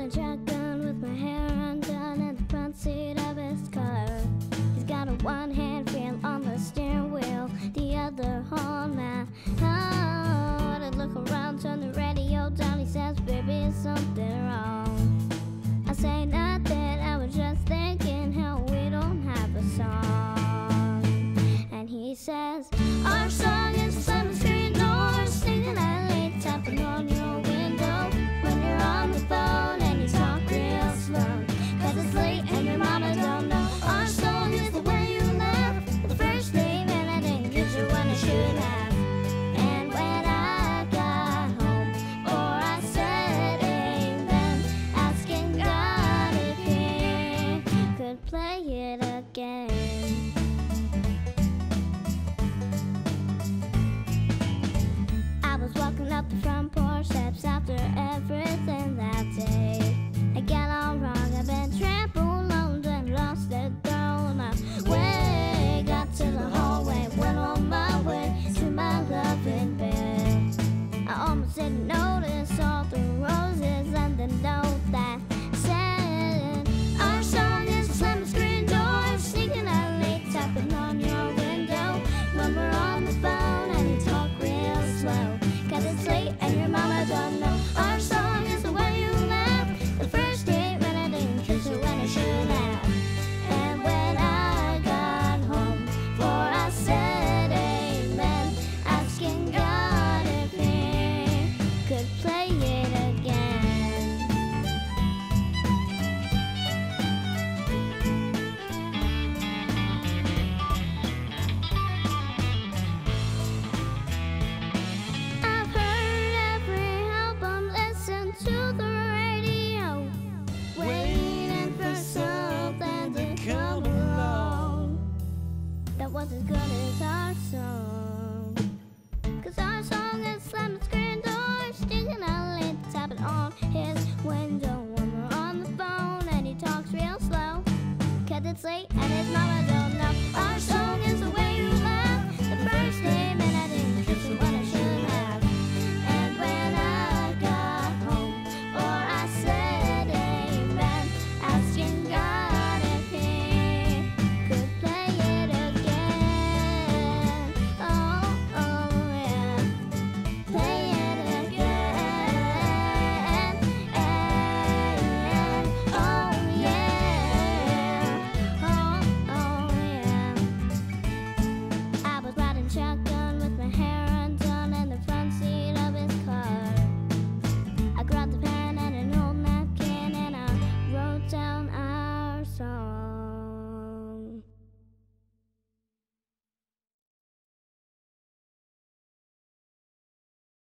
a shotgun with my hair undone in the front seat of his car. He's got a one-hand feel on the steering wheel, the other on my heart. I look around, turn the radio down. He says, baby, is something wrong? I say nothing, I was just thinking how we don't have a song. And he says, our song is slamming screen doors, singing at late, tapping on your window when you're on the phone and you talk real slow, 'cause it's late and your mama don't know. Our song is the way you laugh, the first name, and I didn't get you when I should have. And when I got home, or I said amen, asking God if he could play it again. I was walking up the front porch steps after everything that day. I got all wrong, I've been trampled, owned, and lost it, thrown my way. Got to the hallway, went on my way to my loving bed. I almost didn't notice all the roses and the note that said, our song is a slamming screen door, sneaking out late, tapping on your window when we're on the phone and you talk real slow, 'cause it's late and your mama don't know. Our song is the way you laugh, the first date when I didn't kiss her when I should have. And when I got home, for I said amen, asking God if he could play it again. I've heard every album, listened to the radio, waiting for something to come along that was as good as our song.